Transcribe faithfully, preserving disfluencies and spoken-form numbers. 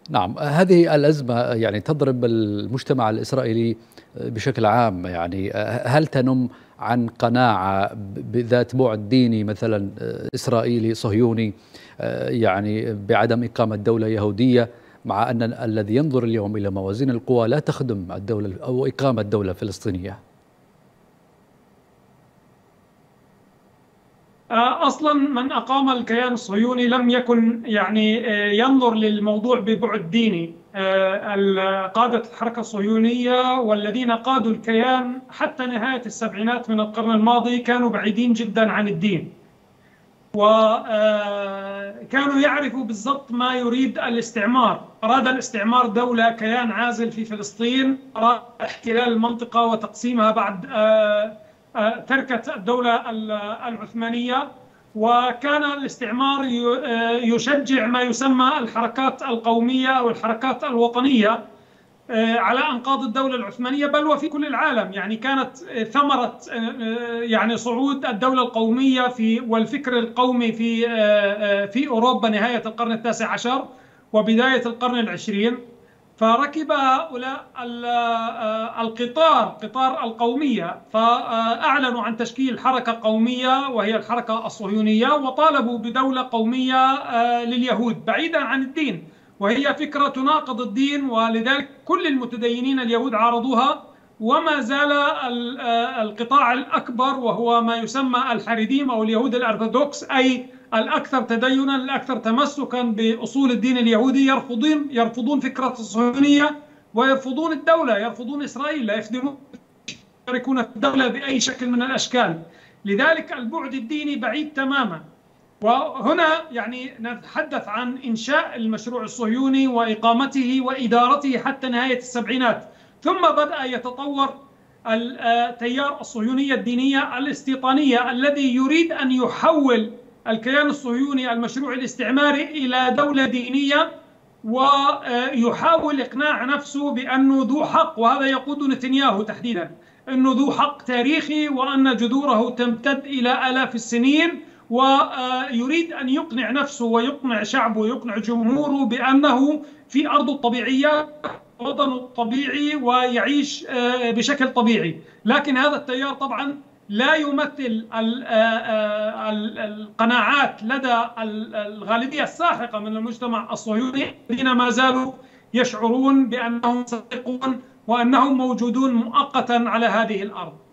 نعم، هذه الأزمة يعني تضرب المجتمع الإسرائيلي بشكل عام. يعني هل تنم عن قناعة بذات بعد ديني مثلا إسرائيلي صهيوني، يعني بعدم إقامة دولة يهودية، مع أن الذي ينظر اليوم إلى موازين القوى لا تخدم الدولة أو إقامة دولة فلسطينية؟ أصلا من أقام الكيان الصهيوني لم يكن يعني آه، ينظر للموضوع ببعد ديني. آه، قادة الحركة الصهيونية والذين قادوا الكيان حتى نهاية السبعينات من القرن الماضي كانوا بعيدين جدا عن الدين، وكانوا يعرفوا بالضبط ما يريد الاستعمار. أراد الاستعمار دولة كيان عازل في فلسطين، أراد احتلال المنطقة وتقسيمها بعد آه، آه، تركة الدولة العثمانية. وكان الاستعمار يشجع ما يسمى الحركات القومية أو الحركات الوطنية على أنقاض الدولة العثمانية، بل وفي كل العالم. يعني كانت ثمرة يعني صعود الدولة القومية في والفكر القومي في في أوروبا نهاية القرن التاسع عشر وبداية القرن العشرين. فركب هؤلاء القطار قطار القومية، فأعلنوا عن تشكيل حركة قومية وهي الحركة الصهيونية، وطالبوا بدولة قومية لليهود بعيدا عن الدين، وهي فكرة تناقض الدين، ولذلك كل المتدينين اليهود عارضوها. وما زال القطاع الأكبر وهو ما يسمى الحريديم أو اليهود الأرثوذكس، أي الأكثر تدينا الأكثر تمسكا بأصول الدين اليهودي، يرفضون يرفضون فكرة الصهيونية ويرفضون الدولة، يرفضون إسرائيل، لا يخدمون يشاركون في الدولة بأي شكل من الأشكال. لذلك البعد الديني بعيد تماما. وهنا يعني نتحدث عن إنشاء المشروع الصهيوني وإقامته وإدارته حتى نهاية السبعينات، ثم بدأ يتطور التيار الصهيونية الدينية الاستيطانية الذي يريد أن يحول الكيان الصهيوني المشروع الاستعماري إلى دولة دينية، ويحاول إقناع نفسه بأنه ذو حق. وهذا يقود نتنياهو تحديدا، أنه ذو حق تاريخي وأن جذوره تمتد إلى آلاف السنين، ويريد أن يقنع نفسه ويقنع شعبه ويقنع جمهوره بأنه في أرضه الطبيعية، وطنه الطبيعي، ويعيش بشكل طبيعي. لكن هذا التيار طبعا لا يمثل القناعات لدى الغالبية الساحقة من المجتمع الصهيوني الذين ما زالوا يشعرون بأنهم صادقون وأنهم موجودون مؤقتا على هذه الأرض.